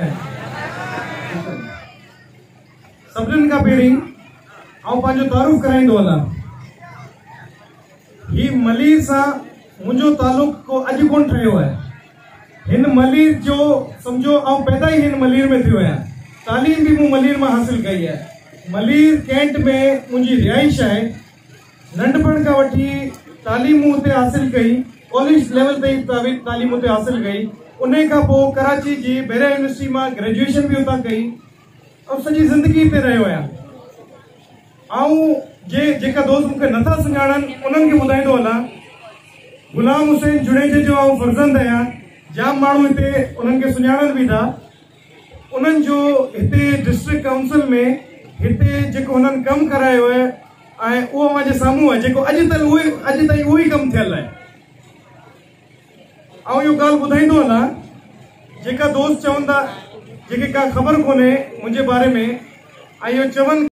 सभिनीनि खां पहिरीं आउं पंहिंजो तारुफ़ कराईंदो हलां। ही मलीर सां मुंहिंजो तालुक़ु अॼु कोन ठहियो आहे। हिन मलीर जो सम्झो आउं पैदा ही हिन मलीर में थियो आहियां। तालीम भी मूं मलीर में हासिल कई है। मलीर कैंट में मुंहिंजी रिहाइश है। नंढपण खां वठी तालीम मूं हुते हासिल कई, कॉलेज लेवल ताईं तालीम हुते हासिल कई। उन खां पोइ कराची जी बेरा यूनिवर्सिटी में ग्रेजुएशन भी हुतां कई और सॼी ज़िंदगी हिते रहियो आहियां। आऊं जेका दोस्त मूंखे नथा सुञाणनि उन्हनि खे ॿुधाईंदो हलां, गुलाम हुसैन जुड़ेजे जो आऊं फर्ज़ंद आहियां। जाम माण्हू हिते उन्हनि खे सुञाणनि भी था। उन्हनि जो हिते डिस्ट्रिक्ट काउंसिल में हिते जेको हुननि कमु करायो आहे ऐं उहो मुंहिंजे साम्हूं आहे, जेको अॼु ताईं उहो ई कमु थियल आहे। आऊं इहो ॻाल्हि ॿुधाईंदो हलां, जेका दोस्त चवंदा जेके का ख़बर कोन्हे मुंहिंजे बारे में ऐं इहो चवनि